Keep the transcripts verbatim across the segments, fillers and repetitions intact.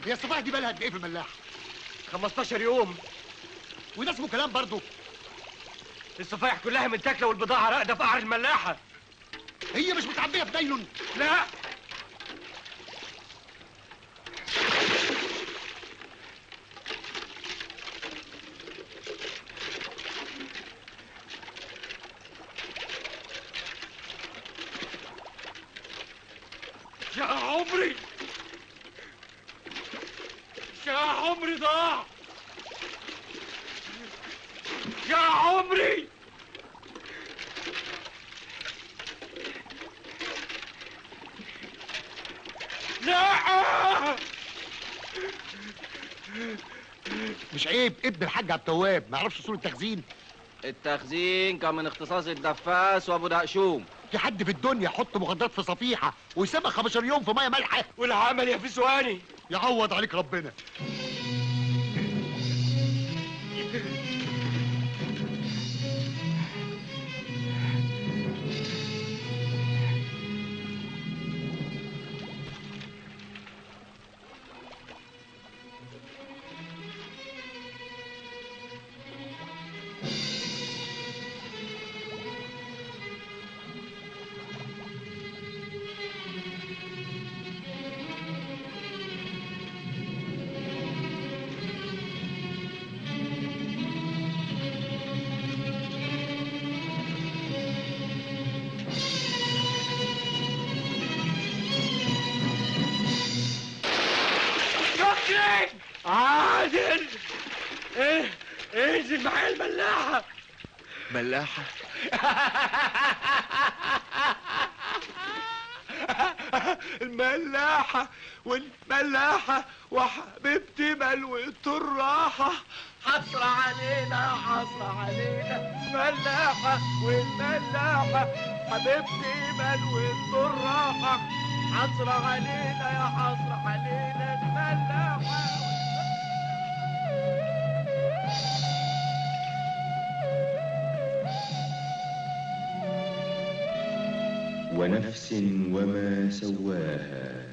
هي الصفايح دي بالها قد ايه في الملاح؟ خمستاشر يوم. وده اسمه كلام برضه؟ الصفايح كلها متاكله والبضاعه راقده في قعر الملاحه. هي مش متعبيه في نايلون؟ لا. يا عمري يا عمري ضاع. يا عمري لا. مش عيب ابن الحاج عبد التواب ما يعرفش اصول التخزين؟ التخزين كان من اختصاص الدفاس وابو دقشوم. في حد في الدنيا يحط مخدرات في صفيحه ويسيبها خمستاشر يوم في ميه مالحه؟ والعمل يا فسواني. يعوض عليك ربنا. عادل ايه انزل معايا الملاحه. ملاحه؟ الملاحه والملاحه وحبيبتي ملوت الراحه. حصر علينا حصر علينا ملاحه والملاحه حبيبتي ملوت الراحه. حصر علينا يا حصر علينا الملاحه. ونفس وما سواها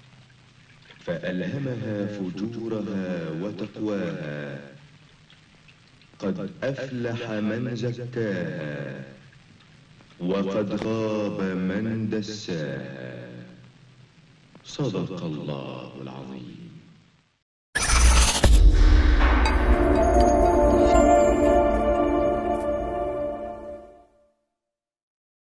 فألهمها فجورها وتقواها. قد أفلح من زكاها وقد خاب من دساها. صدق الله العظيم.